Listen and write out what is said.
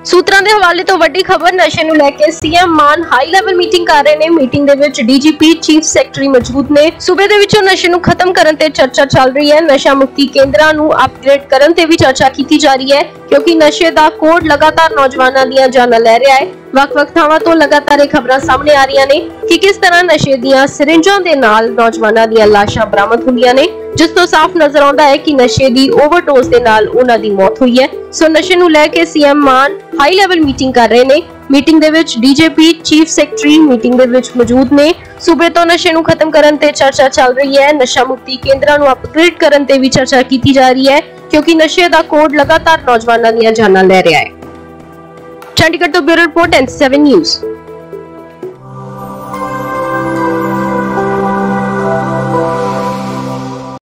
ਸੂਤਰਾਂ ਦੇ ਹਵਾਲੇ ਤੋਂ ਵੱਡੀ ਖਬਰ ਨਸ਼ੇ ਨੂੰ ਲੈ ਕੇ CM Mann high level meeting ਕਰ ਰਹੇ ਨੇ। ਮੀਟਿੰਗ ਦੇ ਵਿੱਚ ਡੀਜੀਪੀ ਚੀਫ ਸੈਕਟਰੀ ਮੌਜੂਦ ਨੇ। ਸੂਬੇ ਦੇ ਵਿੱਚੋਂ ਨਸ਼ੇ ਨੂੰ ਖਤਮ ਕਰਨ ਤੇ ਚਰਚਾ ਚੱਲ ਰਹੀ ਹੈ। ਨਸ਼ਾ ਮੁਕਤੀ ਕੇਂਦਰਾਂ ਨੂੰ ਅਪਗ੍ਰੇਡ ਕਰਨ ਤੇ ਵੀ ਚਰਚਾ ਕੀਤੀ ਜਾ ਰਹੀ ਹੈ, ਕਿਉਂਕਿ ਨਸ਼ੇ ਦਾ ਕੋਡ ਲਗਾਤਾਰ ਨੌਜਵਾਨਾਂ ਦੀਆਂ ਜਾਨਾਂ ਲੈ ਰਿਹਾ ਹੈ। ਵੱਖ-ਵੱਖ ਥਾਵਾਂ ਤੋਂ ਲਗਾਤਾਰ ਇਹ ਖਬਰਾਂ ਸਾਹਮਣੇ ਆ ਰਹੀਆਂ ਨੇ ਕਿ ਕਿਸ ਤਰ੍ਹਾਂ ਨਸ਼ੇ ਦੀਆਂ ਸਿਰਿੰਜਾਂ ਦੇ ਨਾਲ ਨੌਜਵਾਨਾਂ ਦੀਆਂ ਲਾਸ਼ਾਂ ਬਰਾਮਦ ਹੁੰਦੀਆਂ ਨੇ, ਜਿਸ ਤੋਂ ਸਾਫ਼ ਨਜ਼ਰ ਆਉਂਦਾ ਹੈ ਕਿ ਨਸ਼ੇ ਦੀ ਓਵਰਡੋਜ਼ ਦੇ ਨਾਲ ਉਹਨਾਂ ਦੀ ਮੌਤ ਹੋਈ ਹੈ। ਸੋ ਨਸ਼ੇ ਨੂੰ ਲੈ ਕੇ CM Mann high level meeting ਕਰ ਰਹੇ ਨੇ। ਮੀਟਿੰਗ ਦੇ ਵਿੱਚ ਡੀਜੀਪੀ ਚੀਫ ਸੈਕਟਰੀ ਮੀਟਿੰਗ ਦੇ ਵਿੱਚ ਮੌਜੂਦ ਨੇ। ਸੂਬੇ ਤੋਂ ਨਸ਼ੇ ਨੂੰ ਖਤਮ ਕਰਨ ਤੇ ਚਰਚਾ ਚੱਲ ਰਹੀ ਹੈ। ਨਸ਼ਾ ਮੁਕਤੀ ਕੇਂਦਰਾਂ ਨੂੰ ਅਪਗ੍ਰੇਡ ਕਰਨ ਤੇ ਵੀ ਚਰਚਾ ਕੀਤੀ ਜਾ ਰਹੀ ਹੈ, ਕਿਉਂਕਿ ਨਸ਼ੇ ਦਾ ਕੋਡ ਲਗਾਤਾਰ ਨੌਜਵਾਨਾਂ ਦੀਆਂ ਜਾਨਾਂ ਲੈ ਰਿਹਾ ਹੈ। ਚੰਡੀਗੜ੍ਹ ਤੋਂ ਬਿਊਰੋ ਰਿਪੋਰਟ NC7 ਨਿਊਜ਼।